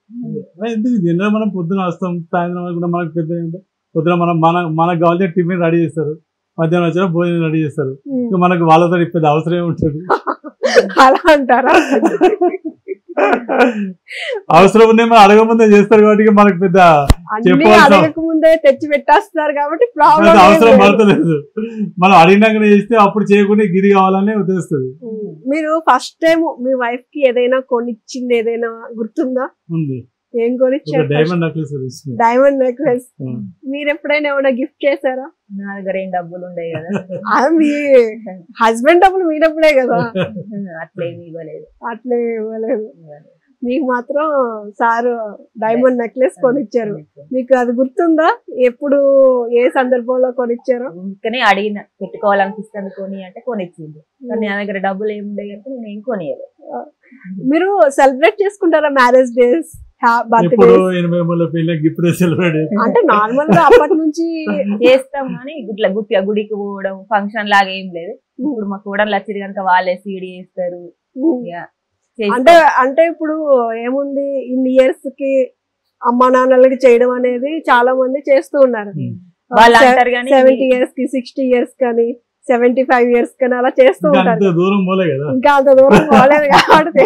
ఎందుకు మనం పొద్దున వస్తాం, సాయంత్రం కూడా మనకు పెద్ద పొద్దున మనం మన మనకు కావాల్సిన టిఫిన్ రెడీ చేస్తారు, మధ్యాహ్నం వచ్చిన భోజనం రెడీ చేస్తారు. మనకు వాళ్ళతో పెద్ద అవసరం ఉంటుంది.
అలా అంటారా?
అవసరం ఉండే మనం అడగముందే చేస్తారు కాబట్టి మనకు పెద్ద
ముందే తెచ్చి పెట్టేస్తున్నారు కాబట్టి
అవసరం పడతలేదు. మనం అడిగినాకనే చేస్తే అప్పుడు చేయకుండా గిరి కావాలని ఉద్దేశిస్తుంది.
మీరు ఫస్ట్ టైం మీ వైఫ్ కి ఏదైనా కొనిచ్చింది ఏదైనా గుర్తుందా?
ఉంది.
ఏం కొనిచ్చారు?
Diamond necklace.
Diamond necklace. మీరు ఎప్పుడైనా ఏమైనా గిఫ్ట్ చేశారా?
నా దగ్గర ఏం డబ్బులు ఉండేవి కదా.
మీ హస్బెండ్ డబ్బులు మీ డబ్బులే కదా.
అట్లేమి ఇవ్వలేదు.
అట్లే ఇవ్వలేదు. మీకు మాత్రం సారు డైమండ్ నెక్లెస్ కొనిచ్చారు. మీకు అది గుర్తుందా? ఎప్పుడు ఏ సందర్భంలో కొనిచ్చారో?
ఇంకనే అడిగిన, పెట్టుకోవాలనిపిస్తుంది కొని అంటే కొనిచ్చింది. కానీ నా దగ్గర డబ్బులు ఏమి ఉండేవి అంటే నేను ఏం కొనియలేదు.
మీరు సెలబ్రేట్ చేసుకుంటారా మ్యారేజ్ డేస్, అంటే నార్మల్ గా అప్పటి నుంచి
చేస్తాం కానీ ఇట్లా గుట్టిగా గుడికి పోవడం ఫంక్షన్ లాగా ఏం లేదు. ఇప్పుడు మా కోడలు వచ్చింది కనుక వాళ్ళే సీడీ చేస్తారు.
అంటే అంటే ఇప్పుడు ఏముంది, ఇన్ని ఇయర్స్ కి అమ్మా నాన్నలకి చేయడం అనేది చాలా మంది చేస్తూ ఉన్నారు. సెవెంటీ ఇయర్స్ కి, సిక్స్టీ ఇయర్స్ కానీ, సెవెంటీ ఫైవ్ ఇయర్స్ కానీ అలా చేస్తూ
ఇంకా
ఉంటారు
అంత దూరం పోలే కదా.
ఇంకా అంత దూరం పోలేదు కాబట్టి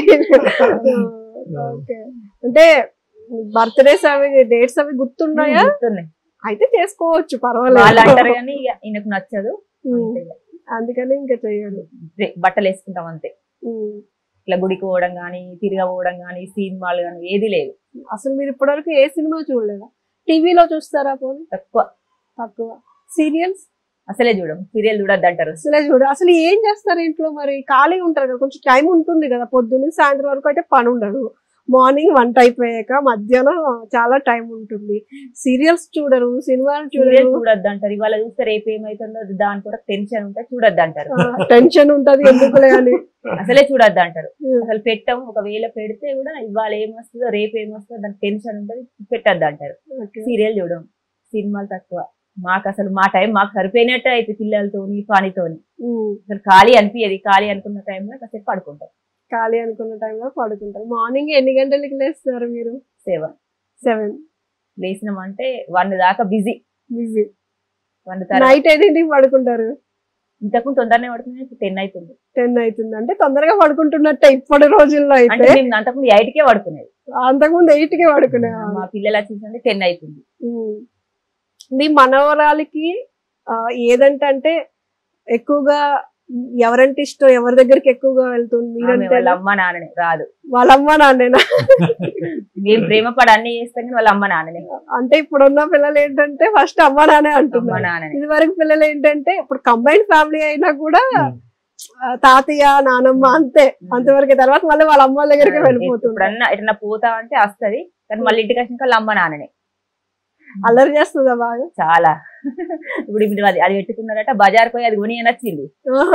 ఓకే. అంటే బర్త్డేస్ అవి డేట్స్ అవి గుర్తున్నాయా?
గుర్తున్నాయి.
అయితే చేసుకోవచ్చు,
వాళ్ళు
పర్వాలేదు.
అంటారు కానీ ఇక ఈయనకు నచ్చదు,
అందుకని ఇంకా చెయ్యడు.
బట్టలు వేసుకుంటాం అంతే. ఇట్లా గుడికి పోవడం కానీ తిరగపోవడం కానీ సినిమాలు కానీ ఏది లేదు.
అసలు మీరు ఇప్పటివరకు ఏ సినిమా చూడలేదా? టీవీలో చూస్తారా? పోనీ
తక్కువ
తక్కువ. సీరియల్స్
అసలే చూడం, సీరియల్ చూడద్దు అంటారు.
అసలే చూడ. అసలు ఏం చేస్తారు ఇంట్లో? మరి ఖాళీగా ఉంటారు కదా, కొంచెం టైం ఉంటుంది కదా. పొద్దున్న సాయంత్రం వరకు అయితే పని ఉండదు. మార్నింగ్ వంట అయిపోయాక మధ్యాహ్నం చాలా టైం ఉంటుంది. సీరియల్స్ చూడరు, సినిమాలు చూడరు.
చూడద్దు అంటారు. ఇవాళ చూస్తే రేపు ఏమైతుందో దాని కూడా టెన్షన్ ఉంటే చూడద్దు అంటారు.
టెన్షన్ ఉంటది ఎందుకులే అని
అసలే చూడద్దు అంటారు. అసలు పెట్టం, ఒకవేళ పెడితే కూడా ఇవాళ ఏమొస్తుందో రేపు ఏమొస్తుందో దానికి టెన్షన్ ఉంటది, పెట్టద్దు అంటారు. సీరియల్ చూడడం, సినిమాలు తక్కువ. మాకు అసలు మా టైం మాకు సరిపోయినట్టు అయితే పిల్లలతోని పనితోని అసలు ఖాళీ అనిపించదు. ఖాళీ అనుకున్న టైంలో కాసేపు పడుకుంటాం.
ఖాళీ అనుకున్న టైంలో పడుకుంటారు. మార్నింగ్ ఎన్ని గంటలకి లేస్తారు మీరు?
సెవెన్
సెవెన్
లేచినామంటే వన్ దాకా బిజీ
బిజీ.
వన్
నైట్ ఎన్నింటికి పడుకుంటారు?
ఇంతకు తొందరనే పడుతుంది, టెన్ అవుతుంది.
టెన్ అవుతుంది అంటే తొందరగా పడుకుంటున్నట్టే ఇప్పటి రోజుల్లో అయితే.
మేము అంతకుముందు ఎయిట్ కే పడుకునేది.
అంతకుముందు ఎయిట్ కే పడుకునే.
మా పిల్లలు వచ్చేసంటే టెన్ అవుతుంది.
మీ మనవరాలికి ఏదంటే అంటే ఎక్కువగా ఎవరంటే ఇష్టం? ఎవరి దగ్గరికి ఎక్కువగా వెళ్తుంది? మీరంటే
వాళ్ళ అమ్మ నాన్ననే రాదు.
వాళ్ళ అమ్మ నాన్నేనా?
మేము ప్రేమ పడి అన్ని చేస్తాం కానీ వాళ్ళ అమ్మ నాన్ననే.
అంటే ఇప్పుడున్న పిల్లలు ఏంటంటే ఫస్ట్ అమ్మ నాన్నే అంటున్నారు. ఇది వరకు పిల్లలు ఏంటంటే ఇప్పుడు కంబైన్డ్ ఫ్యామిలీ అయినా కూడా తాతయ్య నానమ్మ అంతే, అంతవరకు. తర్వాత మళ్ళీ వాళ్ళ అమ్మ దగ్గరికి వెళ్ళిపోతుంది.
ఇప్పుడన్నా ఎటన్నా పోతా అంటే వస్తుంది కానీ మళ్ళీ ఇంటికి వచ్చినాక వాళ్ళ అమ్మ నాన్ననే.
అల్లరి చేస్తుందా బాగా?
చాలా. ఇప్పుడు ఇప్పుడు అది అది పెట్టుకున్నారట, బజార్ పోయి అది కొని నచ్చింది.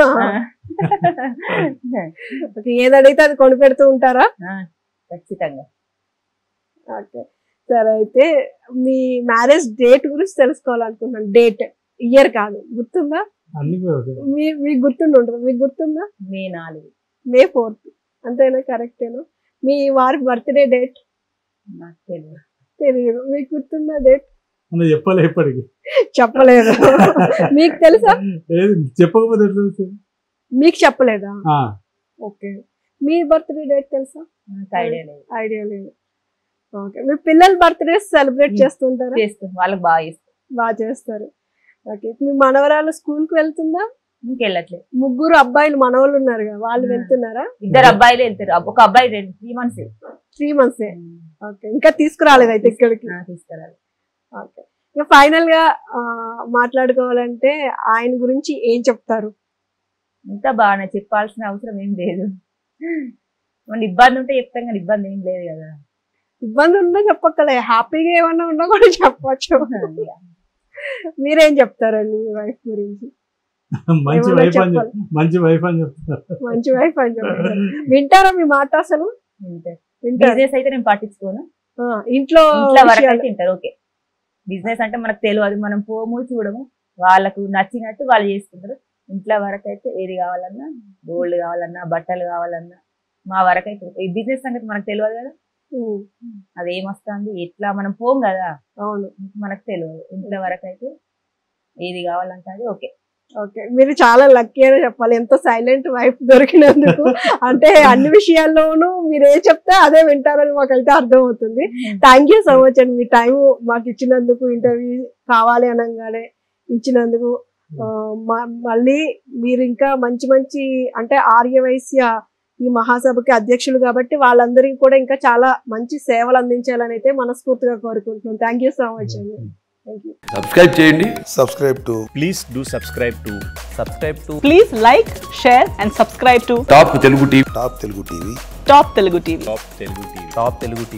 ఏదడిగితే అది కొని పెడుతూ ఉంటారా?
ఖచ్చితంగా.
ఓకే సరే. అయితే మీ మ్యారేజ్ డేట్ గురించి తెలుసుకోవాలనుకుంటున్నాను. డేట్, ఇయర్ కాదు, గుర్తుందా? మీ మీకు గుర్తుండి ఉంటుంది. మీకు గుర్తుందా?
మే నాలుగు
మే ఫోర్త్ అంతేనా? కరెక్టేనా? మీ వారి బర్త్డే డేట్?
నాకు తెలియదు.
తెలియదు. మీకు గుర్తుందా డేట్?
చెప్పలే, ఇప్పటికి చెప్పలేదు.
మీకు తెలుసా?
చెప్పకపోతే
మీకు చెప్పలేదా? ఓకే. మీ బర్త్డే డేట్ తెలుసా?
ఐడియా లేదు.
ఐడియా లేదు. ఓకే. మీ పిల్లల బర్త్డే సెలబ్రేట్ చేస్తుంటారా?
చేస్తాం, వాళ్ళకి బాగా చేస్తాం.
బాగా చేస్తారు. ఓకే. మీ మనవరాలు స్కూల్ కి వెళ్తుందా?
ఇంకెళ్ళట్లేదు.
ముగ్గురు అబ్బాయిలు మనవాళ్ళు ఉన్నారు కదా, వాళ్ళు వెళ్తున్నారా?
ఇద్దరు అబ్బాయిలు వెళ్తారు. ఒక అబ్బాయి రెండు three months
three months okay. ఇంకా తీసుకురాలేదు అయితే ఇక్కడికి?
తీసుకురాలి.
ఓకే. ఇక ఫైనల్ గా మాట్లాడుకోవాలంటే ఆయన గురించి ఏం చెప్తారు?
ఇంత బాగానే చెప్పాల్సిన అవసరం ఏం లేదు. మన ఇబ్బంది ఉంటే చెప్తాం కానీ ఇబ్బంది ఏం లేదు కదా.
ఇబ్బంది ఉన్నా చెప్పక్కలే, హ్యాపీగా ఏమన్నా ఉన్నా కూడా చెప్పచ్చు. మీరేం చెప్తారండి మీ వైఫ్ గురించి?
మంచి వైఫ్ అని మంచి వైఫ్ అని చెప్తారు.
మంచి వైఫ్ అని చెప్తారు. వింటారా మీ మాట? అసలు
బిజినెస్ అయితే నేను పట్టించుకోను.
ఇంట్లో
వరకు అయితే వింటారు. ఓకే. బిజినెస్ అంటే మనకు తెలియదు, మనం పోము చూడము, వాళ్ళకు నచ్చినట్టు వాళ్ళు చేసుకుంటారు. ఇంట్లో వరకు అయితే ఏది కావాలన్నా, గోల్డ్ కావాలన్నా, బట్టలు కావాలన్నా మా వరకు అయితే. ఈ బిజినెస్ సంగతి మనకు తెలియదు కదా, అదేమొస్తుంది ఎట్లా మనం పోం కదా.
అవును,
మనకు తెలియదు. ఇంట్లో వరకు అయితే ఏది కావాలంటే అది ఓకే.
ఓకే. మీరు చాలా లక్కీ అని చెప్పాలి, ఎంతో సైలెంట్ వైఫ్ దొరికినందుకు. అంటే అన్ని విషయాల్లోనూ మీరు ఏ చెప్తే అదే వింటారని మాకైతే అర్థం అవుతుంది. థ్యాంక్ యూ సో మచ్ అండి, మీ టైం మాకు ఇచ్చినందుకు, ఇంటర్వ్యూ కావాలి అనగానే ఇచ్చినందుకు. మళ్ళీ మీరు ఇంకా మంచి మంచి అంటే ఆర్య వైశ్య ఈ మహాసభకి అధ్యక్షులు కాబట్టి వాళ్ళందరికీ కూడా ఇంకా చాలా మంచి సేవలు అందించాలని అయితే మనస్ఫూర్తిగా కోరుకుంటున్నాం. థ్యాంక్ యూ సో మచ్ అండి.
Subscribe చేయండి. Subscribe to. Please do subscribe to. Subscribe to.
Please like, share and subscribe to
Top Telugu T V. Top Telugu T V.
Top Telugu T V.
Top Telugu T V. Top Telugu T V.